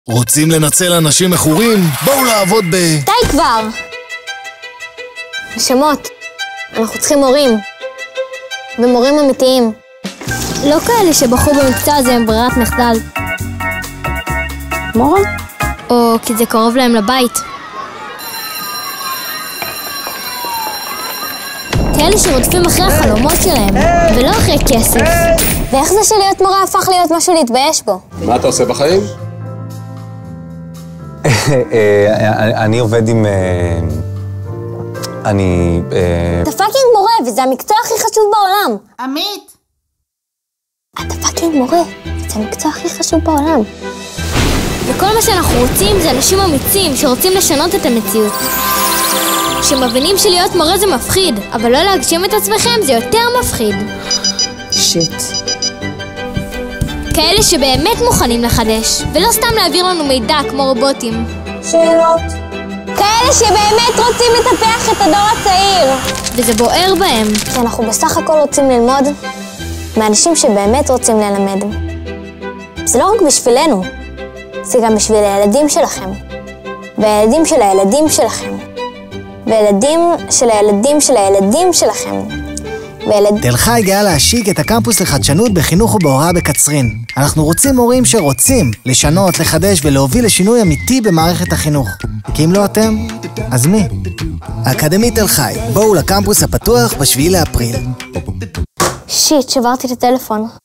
רוצים לנצל אנשים מכורים? בואו לעבוד די כבר! נשמות, אנחנו צריכים מורים. ומורים אמיתיים. לא כאלה שבחרו במקצוע הזה עם ברירת מחדל. מורה? או כי זה קרוב להם לבית. כאלה שרודפים אחרי החלומות שלהם, ולא אחרי כסף. ואיך זה שלהיות מורה הפך להיות משהו להתבייש בו? מה אתה עושה בחיים? אני עובד עם... אתה פאקינג מורה, וזה המקצוע הכי חשוב בעולם. עמית! אתה פאקינג מורה, זה המקצוע הכי חשוב בעולם. וכל מה שאנחנו רוצים זה אנשים אמיצים שרוצים לשנות את המציאות. שמבינים שלהיות מורה זה מפחיד, אבל לא להגשים את עצמכם זה יותר מפחיד. שיט. כאלה שבאמת מוכנים לחדש, ולא סתם להעביר לנו מידע כמו רובוטים. שאלות. כאלה שבאמת רוצים לטפח את הדור הצעיר. וזה בוער בהם. שאנחנו בסך הכל רוצים ללמוד מאנשים שבאמת רוצים ללמד. זה לא רק בשבילנו, זה גם בשביל הילדים שלכם. והילדים של הילדים שלכם. וילדים של הילדים של הילדים שלכם. תל חי גאה להשיק את הקמפוס לחדשנות בחינוך ובהוראה בקצרין. אנחנו רוצים מורים שרוצים לשנות, לחדש ולהוביל לשינוי אמיתי במערכת החינוך. כי אם לא אתם, אז מי? אקדמית תל חי, בואו לקמפוס הפתוח ב7 לאפריל. שיט, שברתי את הטלפון.